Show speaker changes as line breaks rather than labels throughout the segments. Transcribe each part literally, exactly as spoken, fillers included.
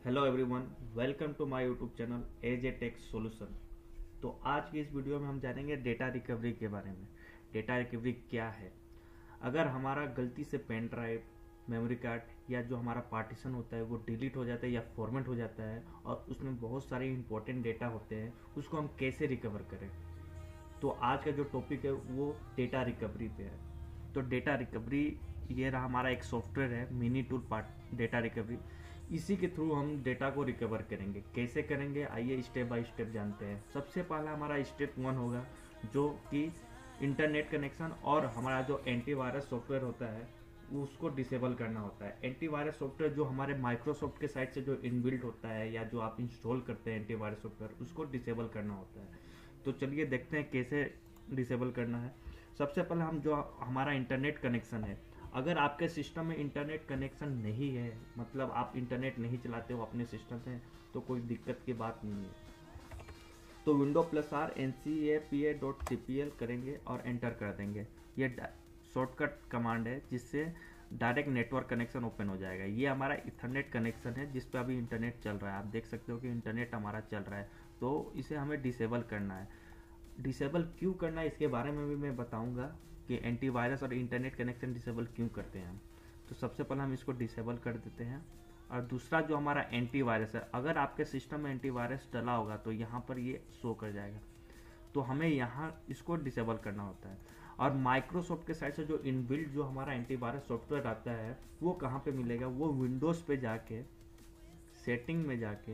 Hello everyone, welcome to my YouTube channel as a tech solution. तो आज की इस वीडियो में हम जानेंगे डेटा रिकवरी के बारे में। डेटा रिकवरी क्या है? अगर हमारा गलती से पेन ड्राइव, मेमोरी कार्ड या जो हमारा पार्टीशन होता है वो डिलीट हो जाता है या फॉर्मेट हो जाता है और उसमें बहुत सारे इंपॉर्टेंट डेटा होते हैं, उसको हम कैसे रिकवर करें। तो आज का जो टॉपिक है वो डेटा रिकवरी पे है। तो डेटा रिकवरी ये रहा हमारा एक सॉफ्टवेयर है, mini tool part data recovery. इसी के थ्रू हम डेटा को रिकवर करेंगे। कैसे करेंगे, आइए स्टेप बाय स्टेप जानते हैं। सबसे पहला हमारा स्टेप वन होगा जो कि इंटरनेट कनेक्शन और हमारा जो एंटीवायरस सॉफ्टवेयर होता है उसको डिसेबल करना होता है। एंटीवायरस सॉफ्टवेयर जो हमारे माइक्रोसॉफ्ट के साइड से जो इनबिल्ट होता है या जो आप इंस्टॉल करते हैं एंटीवायरस सॉफ्टवेयर, उसको डिसेबल करना होता है। तो चलिए देखते हैं कैसे डिसेबल करना है। सबसे पहले हम जो हमारा इंटरनेट कनेक्शन है, अगर आपके सिस्टम में इंटरनेट कनेक्शन नहीं है, मतलब आप इंटरनेट नहीं चलाते हो अपने सिस्टम से, तो कोई दिक्कत की बात नहीं है। तो window plus R N C P A dot C P L एल करेंगे और एंटर कर देंगे। ये शॉर्टकट कमांड है जिससे डायरेक्ट नेटवर्क कनेक्शन ओपन हो जाएगा। ये हमारा इथरनेट कनेक्शन है जिस पे अभी इंटरनेट चल रहा है। आप देख सकते हो कि इंटरनेट हमारा चल रहा है, तो इसे हमें डिसेबल करना है। डिसेबल क्यों करना है इसके बारे में भी मैं बताऊंगा कि एंटीवायरस और इंटरनेट कनेक्शन डिसेबल क्यों करते हैं हम। तो सबसे पहले हम इसको डिसेबल कर देते हैं। और दूसरा जो हमारा एंटीवायरस है, अगर आपके सिस्टम में एंटीवायरस डला होगा तो यहाँ पर ये शो कर जाएगा, तो हमें यहाँ इसको डिसेबल करना होता है। और माइक्रोसॉफ्ट के साइड से जो इनबिल्ट जो हमारा एंटीवायरस सॉफ्टवेयर आता है वो कहाँ पे मिलेगा, वो विंडोज पे जाके सेटिंग में जाके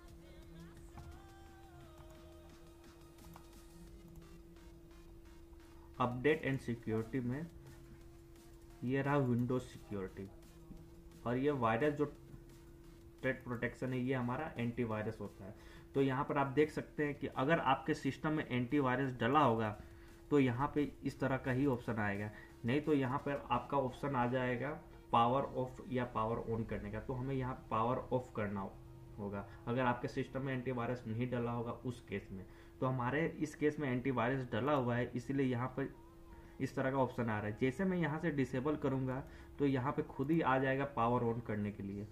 अपडेट एंड सिक्योरिटी में, ये रहा विंडोज सिक्योरिटी। और ये वायरस जो थ्रेट प्रोटेक्शन है ये हमारा एंटीवायरस होता है। तो यहाँ पर आप देख सकते हैं कि अगर आपके सिस्टम में एंटीवायरस डला होगा तो यहाँ पे इस तरह का ही ऑप्शन आएगा, नहीं तो यहाँ पर आपका ऑप्शन आ जाएगा पावर ऑफ या पावर ऑन करने का। तो हमें यहाँ पावर ऑफ करना होगा अगर आपके सिस्टम में एंटीवायरस नहीं डला होगा उस केस में। तो हमारे इस केस में एंटीवायरस डला हुआ है, इसलिए यहाँ पर इस तरह का ऑप्शन आ रहा है। जैसे मैं यहाँ से डिसेबल करूंगा तो यहाँ पे खुद ही आ जाएगा पावर ऑन करने के लिए।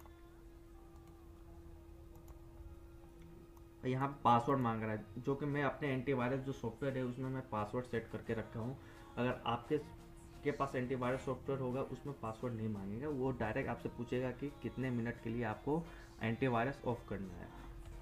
यहाँ पे पासवर्ड मांग रहा है, जो कि मैं अपने एंटीवायरस जो सॉफ्टवेयर है उसमें मैं पासवर्ड सेट करके रखा हूँ। अगर आपके के पास एंटीवायरस सॉफ्टवेयर होगा उसमें पासवर्ड नहीं मांगेगा, वो डायरेक्ट आपसे पूछेगा कि कितने मिनट के लिए आपको एंटीवायरस ऑफ करना है।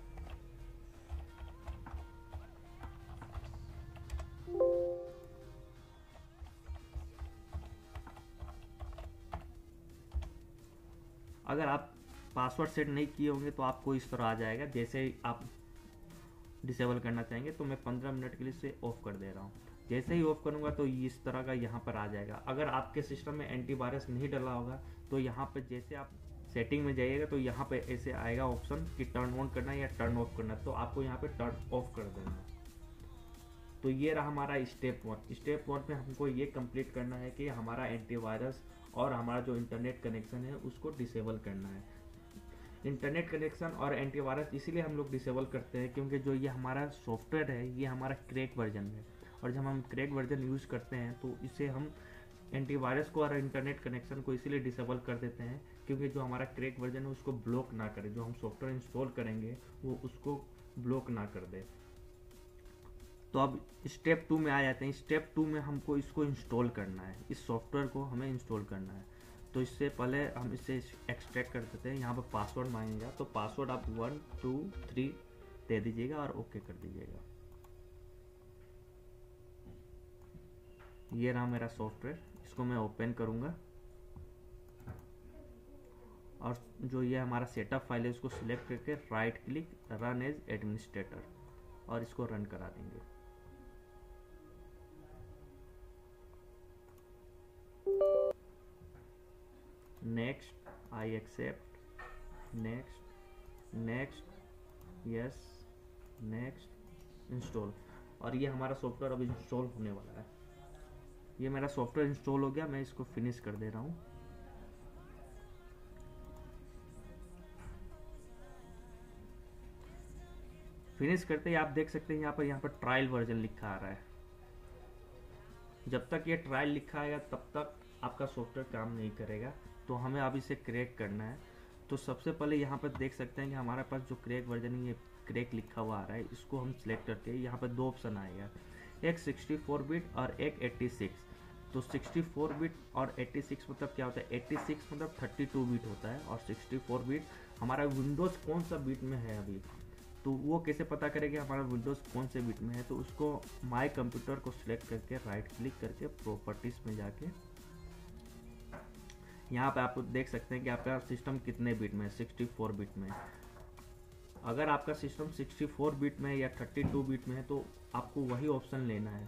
अगर आप पासवर्ड सेट नहीं किए होंगे तो आपको इस तरह आ जाएगा। जैसे ही आप डिसेबल करना चाहेंगे तो मैं पंद्रह मिनट के लिए इसे ऑफ कर दे रहा हूँ। जैसे ही ऑफ करूंगा तो इस तरह का यहाँ पर आ जाएगा। अगर आपके सिस्टम में एंटीवायरस नहीं डला होगा तो यहाँ पे जैसे आप सेटिंग में जाइएगा तो यहाँ पे ऐसे आएगा ऑप्शन कि टर्न ऑन करना है या टर्न ऑफ करना है, तो आपको यहाँ पे टर्न ऑफ कर देना है। तो ये रहा हमारा स्टेप वन। स्टेप वन में हमको ये कंप्लीट करना है कि हमारा एंटीवायरस और हमारा जो इंटरनेट कनेक्शन है उसको डिसेबल करना है। इंटरनेट कनेक्शन और एंटीवायरस इसीलिए हम लोग डिसेबल करते हैं क्योंकि जो ये हमारा सॉफ्टवेयर है ये हमारा क्रैक वर्जन है, और जब हम क्रैक वर्जन यूज़ करते हैं तो इसे हम एंटीवायरस को और इंटरनेट कनेक्शन को इसीलिए डिसेबल कर देते हैं क्योंकि जो हमारा क्रैक वर्जन है उसको ब्लॉक ना करे, जो हम सॉफ्टवेयर इंस्टॉल करेंगे वो उसको ब्लॉक ना कर दे। तो अब स्टेप टू में आ जाते हैं। स्टेप टू में हमको इसको इंस्टॉल करना है, इस सॉफ्टवेयर को हमें इंस्टॉल करना है। तो इससे पहले हम इसे एक्सट्रैक्ट कर देते हैं। यहाँ पर पासवर्ड मांगेगा तो पासवर्ड आप वन टू थ्री दे दीजिएगा और ओके कर दीजिएगा। ये रहा मेरा सॉफ्टवेयर, इसको मैं ओपन करूँगा और जो ये हमारा सेटअप फाइल है उसको सिलेक्ट करके right click run as administrator और इसको रन करा देंगे। Next, I accept, next, next, yes, next, install. और ये हमारा सॉफ्टवेयर अब इंस्टॉल होने वाला है। ये मेरा सॉफ्टवेयर इंस्टॉल हो गया, मैं इसको फिनिश कर दे रहा हूँ। फिनिश करते ही आप देख सकते हैं यहाँ पर यहाँ पर ट्रायल वर्जन लिखा आ रहा है। जब तक ये ट्रायल लिखा आएगा तब तक आपका सॉफ्टवेयर काम नहीं करेगा। तो हमें अब इसे क्रैक करना है। तो सबसे पहले यहाँ पर देख सकते हैं कि हमारे पास जो क्रैक वर्जन है, ये क्रैक लिखा हुआ आ रहा है, इसको हम सिलेक्ट करके यहाँ पर दो ऑप्शन आएगा, एक सिक्सटी फोर बिट और एक एट्टी सिक्स। तो सिक्सटी फोर बिट और एट्टी सिक्स मतलब क्या होता है, एट्टी सिक्स मतलब थर्टी टू बिट होता है और सिक्सटी फोर बिट हमारा विंडोज़ कौन सा बिट में है अभी, तो वो कैसे पता करेंगे हमारा विंडोज़ कौन से बिट में है। तो उसको माय कंप्यूटर को सिलेक्ट करके राइट क्लिक करके प्रॉपर्टीज़ में जाके यहाँ पे आप देख सकते हैं कि आपका सिस्टम कितने बिट में है, सिक्सटी फोर बिट में। अगर आपका सिस्टम सिक्सटी फोर बिट में या थर्टी टू बिट में है तो आपको वही ऑप्शन लेना है।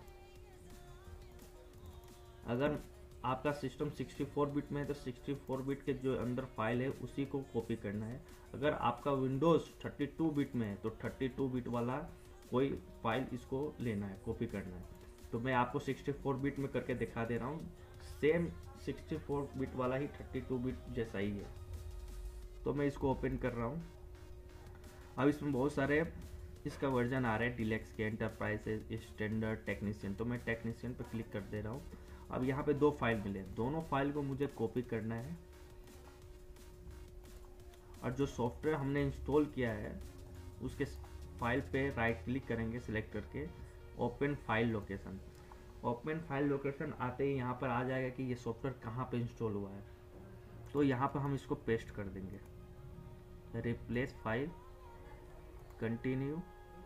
अगर आपका सिस्टम सिक्सटी फोर बिट में है तो सिक्सटी फोर बिट के जो अंदर फाइल है उसी को कॉपी करना है। अगर आपका विंडोज़ थर्टी टू बिट में है तो थर्टी टू बिट वाला कोई फाइल इसको लेना है, कॉपी करना है। तो मैं आपको सिक्सटी फोर बिट में करके दिखा दे रहा हूँ, सेम सिक्सटी फोर बिट वाला ही थर्टी टू बिट जैसा ही है। तो मैं इसको ओपन कर रहा हूँ। अब इसमें बहुत सारे इसका वर्जन आ रहा है, डिलेक्स के, एंटरप्राइज, स्टैंडर्ड, टेक्नीशियन। तो मैं टेक्नीशियन पर क्लिक कर दे रहा हूँ। अब यहाँ पे दो फाइल मिले, दोनों फाइल को मुझे कॉपी करना है और जो सॉफ्टवेयर हमने इंस्टॉल किया है उसके फाइल पे राइट क्लिक करेंगे सिलेक्ट करके open file location. Open file location आते ही यहाँ पर आ जाएगा कि ये सॉफ्टवेयर कहाँ पे इंस्टॉल हुआ है। तो यहाँ पर हम इसको पेस्ट कर देंगे, रिप्लेस फाइल, कंटिन्यू,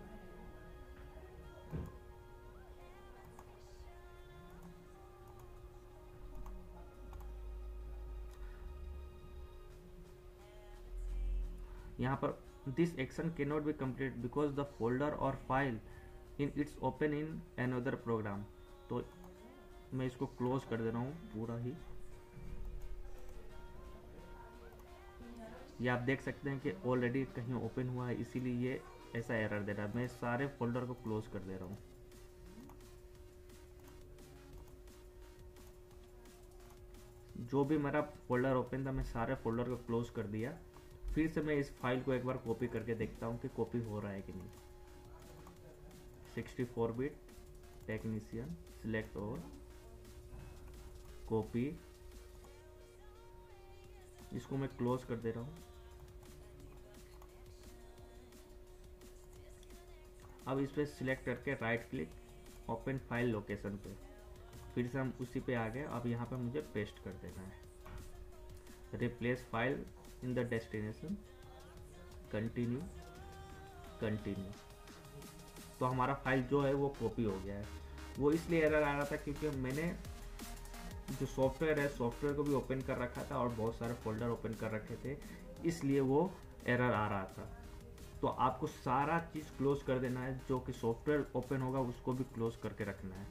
यहाँ पर this action can not be complete because the folder or file in it's open in another program. तो मैं इसको क्लोज कर दे रहा हूँ पूरा ही। ये आप देख सकते हैं कि ऑलरेडी कहीं ओपन हुआ है, इसीलिए ये ऐसा एरर दे रहा है। मैं सारे फोल्डर को क्लोज कर दे रहा हूँ। जो भी मेरा फोल्डर ओपन था मैं सारे फोल्डर को क्लोज कर दिया। फिर से मैं इस फाइल को एक बार कॉपी करके देखता हूँ कि कॉपी हो रहा है कि नहीं। Sixty four bit technician, select और कॉपी, इसको मैं क्लोज कर दे रहा हूँ। अब इस पे सिलेक्ट करके right click, open file location पे, फिर से हम उसी पे आ गए। अब यहाँ पे मुझे पेस्ट कर देना है, replace file in the destination, continue, continue. तो हमारा फाइल जो है वो कॉपी हो गया है। वो इसलिए एरर आ रहा था क्योंकि मैंने जो सॉफ्टवेयर है सॉफ्टवेयर को भी ओपन कर रखा था और बहुत सारे फोल्डर ओपन कर रखे थे, इसलिए वो एरर आ रहा था। तो आपको सारा चीज़ क्लोज कर देना है, जो कि सॉफ्टवेयर ओपन होगा उसको भी क्लोज करके रखना है।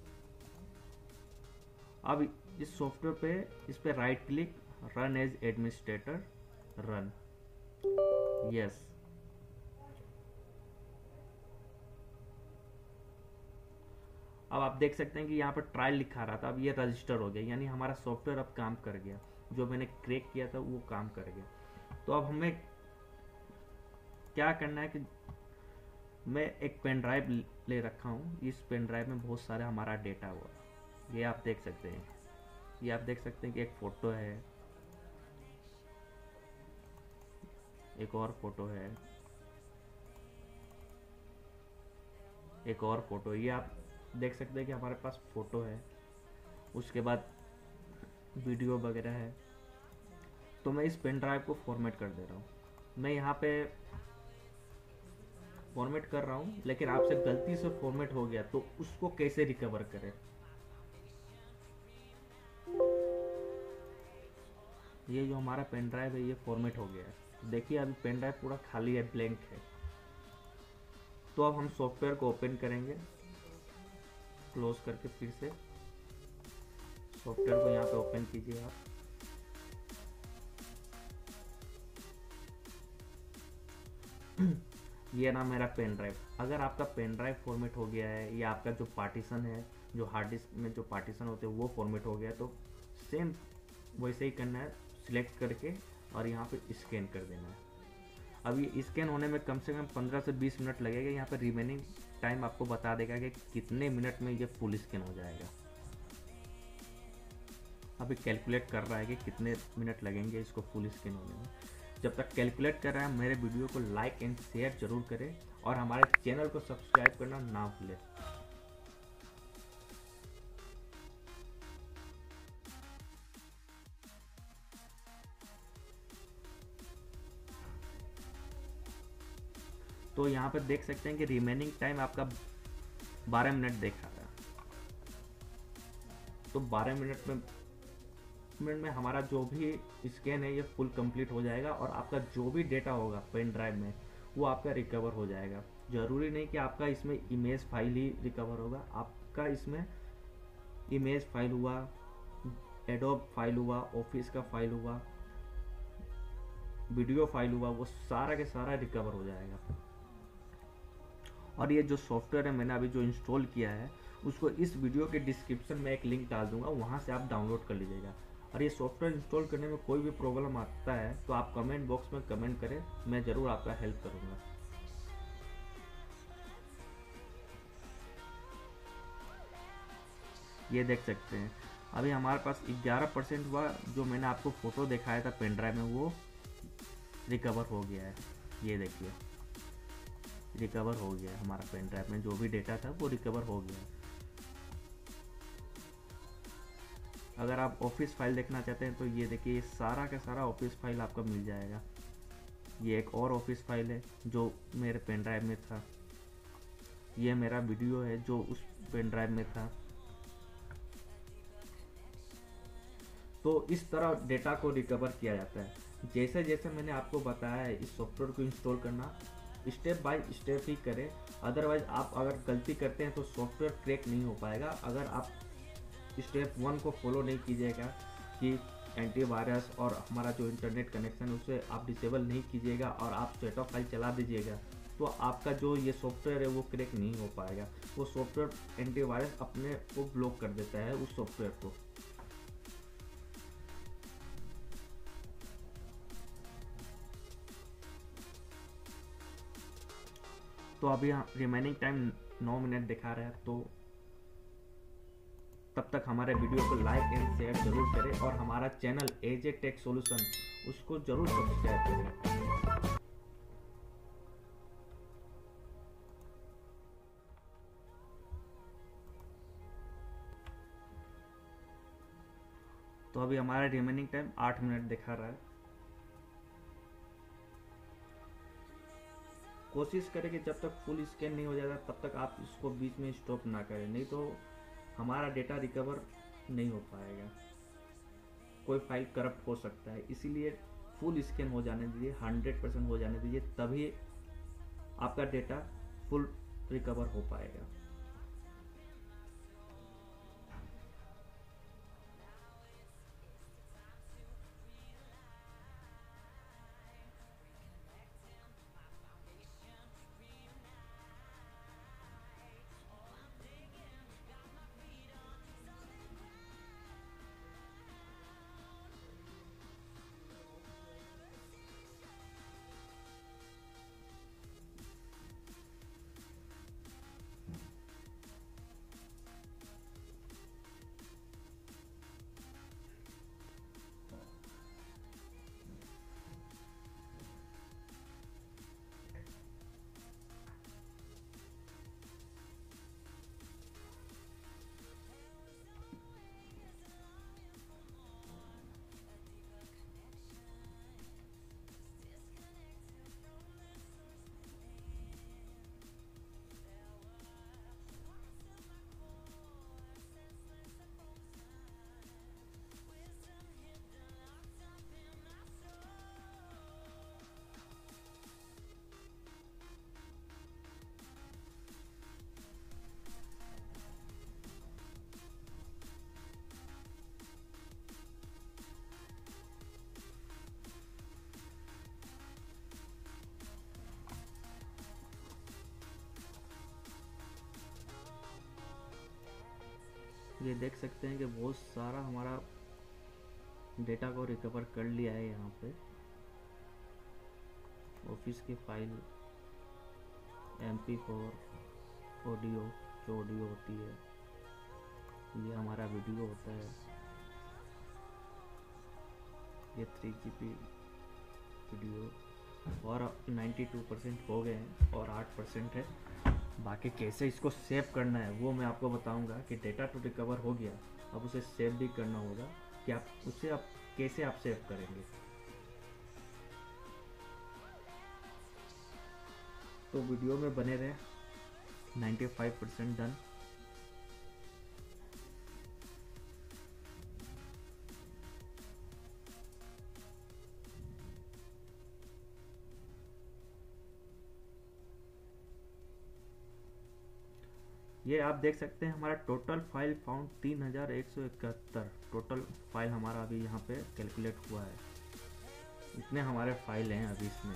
अब इस सॉफ्टवेयर पे इस पे right click, run as administrator, run, yes. अब आप देख सकते हैं कि यहाँ पर ट्रायल लिखा रहा था, अब ये रजिस्टर हो गया, यानी हमारा सॉफ्टवेयर अब काम कर गया। जो मैंने क्रैक किया था वो काम कर गया। तो अब हमें क्या करना है कि मैं एक पेन ड्राइव ले रखा हूँ। इस पेन ड्राइव में बहुत सारे हमारा डेटा हुआ, ये आप देख सकते हैं। ये आप देख सकते हैं कि एक फ़ोटो है, एक और फोटो है, एक और फोटो। ये आप देख सकते हैं कि हमारे पास फोटो है, उसके बाद वीडियो वगैरह है। तो मैं इस पेन ड्राइव को फॉर्मेट कर दे रहा हूँ। मैं यहाँ पे फॉर्मेट कर रहा हूँ, लेकिन आपसे गलती से फॉर्मेट हो गया तो उसको कैसे रिकवर करें। ये जो हमारा पेन ड्राइव है ये फॉर्मेट हो गया है। देखिए अभी पेन ड्राइव पूरा खाली है, ब्लैंक है। तो अब हम सॉफ्टवेयर को ओपन करेंगे, क्लोज करके फिर से सॉफ्टवेयर को यहाँ पे ओपन कीजिए आप। ये ना मेरा पेन ड्राइव। अगर आपका पेन ड्राइव फॉर्मेट हो गया है या आपका जो पार्टीशन है, जो हार्ड डिस्क में जो पार्टीशन होते हैं वो फॉर्मेट हो गया, तो सेम वैसे ही करना है, सिलेक्ट करके और यहाँ पे स्कैन कर देना है। अब ये स्कैन होने में कम से कम पंद्रह से बीस मिनट लगेगा। यहाँ पे रिमेनिंग टाइम आपको बता देगा कि कितने मिनट में ये फुल स्कैन हो जाएगा। अभी कैलकुलेट कर रहा है कि कितने मिनट लगेंगे इसको फुल स्कैन होने में। जब तक कैलकुलेट कर रहा है मेरे वीडियो को लाइक एंड शेयर जरूर करें और हमारे चैनल को सब्सक्राइब करना ना भूलें। तो यहाँ पर देख सकते हैं कि रिमेनिंग टाइम आपका बारह मिनट दिखा रहा है। तो बारह मिनट में मिनट में हमारा जो भी स्कैन है ये फुल कंप्लीट हो जाएगा और आपका जो भी डेटा होगा पेन ड्राइव में वो आपका रिकवर हो जाएगा। ज़रूरी नहीं कि आपका इसमें इमेज फाइल ही रिकवर होगा, आपका इसमें इमेज फाइल हुआ, एडोब फाइल हुआ, ऑफिस का फाइल हुआ, वीडियो फाइल हुआ, वो सारा के सारा रिकवर हो जाएगा। और ये जो सॉफ्टवेयर है मैंने अभी जो इंस्टॉल किया है उसको इस वीडियो के डिस्क्रिप्शन में एक लिंक डाल दूंगा, वहाँ से आप डाउनलोड कर लीजिएगा। और ये सॉफ्टवेयर इंस्टॉल करने में कोई भी प्रॉब्लम आता है तो आप कमेंट बॉक्स में कमेंट करें, मैं ज़रूर आपका हेल्प करूँगा। ये देख सकते हैं अभी हमारे पास ग्यारह परसेंट हुआ, जो मैंने आपको फ़ोटो दिखाया था पेन ड्राइव में वो रिकवर हो गया है। ये देखिए रिकवर हो गया है, हमारा पेन ड्राइव में जो भी डेटा था वो रिकवर हो गया है। अगर आप ऑफिस फाइल देखना चाहते हैं तो ये देखिए ये सारा का सारा ऑफिस फाइल आपको मिल जाएगा। ये एक और ऑफिस फाइल है जो मेरे पेन ड्राइव में था, ये मेरा वीडियो है जो उस पेन ड्राइव में था। तो इस तरह डेटा को रिकवर किया जाता है। जैसे जैसे मैंने आपको बताया है इस सॉफ्टवेयर को इंस्टॉल करना स्टेप बाय स्टेप ही करें, अदरवाइज आप अगर गलती करते हैं तो सॉफ्टवेयर क्रैक नहीं हो पाएगा। अगर आप स्टेप वन को फॉलो नहीं कीजिएगा कि एंटीवायरस और हमारा जो इंटरनेट कनेक्शन उसे आप डिसेबल नहीं कीजिएगा और आप सेट ऑफ फाइल चला दीजिएगा तो आपका जो ये सॉफ्टवेयर है वो क्रैक नहीं हो पाएगा। वो सॉफ्टवेयर एंटीवायरस अपने को ब्लॉक कर देता है उस सॉफ्टवेयर को। तो अभी रिमेनिंग टाइम नौ मिनट दिखा रहा है, तो तब तक हमारे वीडियो को लाइक एंड शेयर जरूर करें और हमारा चैनल एजे टेक सॉल्यूशन उसको जरूर सब्सक्राइब करें। तो अभी हमारा रिमेनिंग टाइम आठ मिनट दिखा रहा है। कोशिश करें कि जब तक फुल स्कैन नहीं हो जाएगा तब तक आप इसको बीच में स्टॉप ना करें, नहीं तो हमारा डेटा रिकवर नहीं हो पाएगा। कोई फाइल करप्ट हो सकता है, इसीलिए फुल स्कैन हो जाने दीजिए, हंड्रेड परसेंट हो जाने दीजिए, तभी आपका डेटा फुल रिकवर हो पाएगा। ये देख सकते हैं कि बहुत सारा हमारा डेटा को रिकवर कर लिया है। यहाँ पे ऑफिस की file, M P four, audio जो ऑडियो होती है, ये हमारा वीडियो होता है, ये थ्री जी बी वीडियो और बानवे परसेंट हो गए हैं और आठ परसेंट है बाकी। कैसे इसको सेव करना है वो मैं आपको बताऊंगा कि डेटा तो रिकवर हो गया, अब उसे सेव भी करना होगा कि आप उसे आप कैसे आप सेव करेंगे। तो वीडियो में बने रहे। पचानवे परसेंट डन। ये आप देख सकते हैं हमारा टोटल फाइल फाउंड तीन हजार एक सौ इकहत्तर टोटल फाइल हमारा अभी यहाँ पे कैलकुलेट हुआ है। इतने हमारे फाइल हैं अभी इसमें।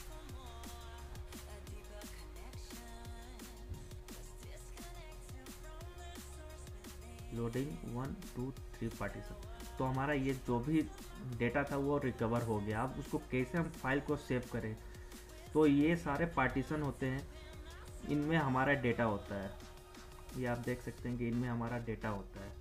Loading one two three partition. तो हमारा ये जो भी डेटा था वो रिकवर हो गया। अब उसको कैसे हम फाइल को सेव करें, तो ये सारे पार्टीशन होते हैं, इनमें हमारा डेटा होता है। ये आप देख सकते हैं कि इनमें हमारा डेटा होता है।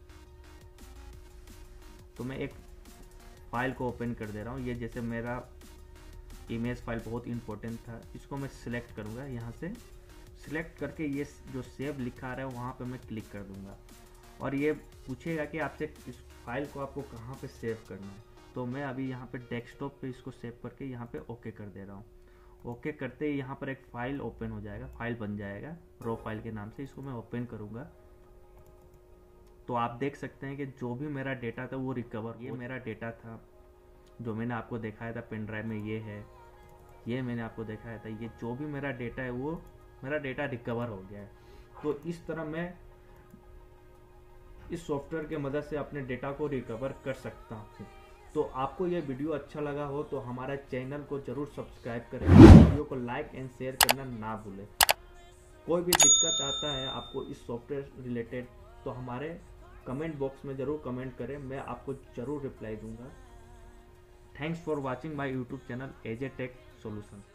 तो मैं एक फाइल को ओपन कर दे रहा हूँ। ये जैसे मेरा इमेज फाइल बहुत इंपॉर्टेंट था, इसको मैं सिलेक्ट करूँगा। यहाँ से सिलेक्ट करके ये जो सेव लिखा आ रहा है वहाँ पे मैं क्लिक कर दूँगा और ये पूछेगा कि आपसे इस फाइल को आपको कहाँ पे सेव करना है। तो मैं अभी यहाँ पे डेस्कटॉप पे इसको सेव करके यहाँ पे ओके कर दे रहा हूँ। ओके करते ही यहाँ पर एक फाइल ओपन हो जाएगा, फाइल बन जाएगा रो फाइल के नाम से। इसको मैं ओपन करूँगा तो आप देख सकते हैं कि जो भी मेरा डेटा था वो रिकवर। ये मेरा डेटा था जो मैंने आपको दिखाया था पेन ड्राइव में, ये है, ये मैंने आपको दिखाया था। ये जो भी मेरा डेटा है वो मेरा डेटा रिकवर हो गया है। तो इस तरह मैं इस सॉफ्टवेयर की मदद से अपने डेटा को रिकवर कर सकता हूँ। तो आपको ये वीडियो अच्छा लगा हो तो हमारा चैनल को जरूर सब्सक्राइब करें, वीडियो को लाइक एंड शेयर करना ना भूलें। कोई भी दिक्कत आता है आपको इस सॉफ्टवेयर रिलेटेड तो हमारे कमेंट बॉक्स में ज़रूर कमेंट करें, मैं आपको ज़रूर रिप्लाई दूंगा। Thanks for watching my YouTube channel AJ tech solution.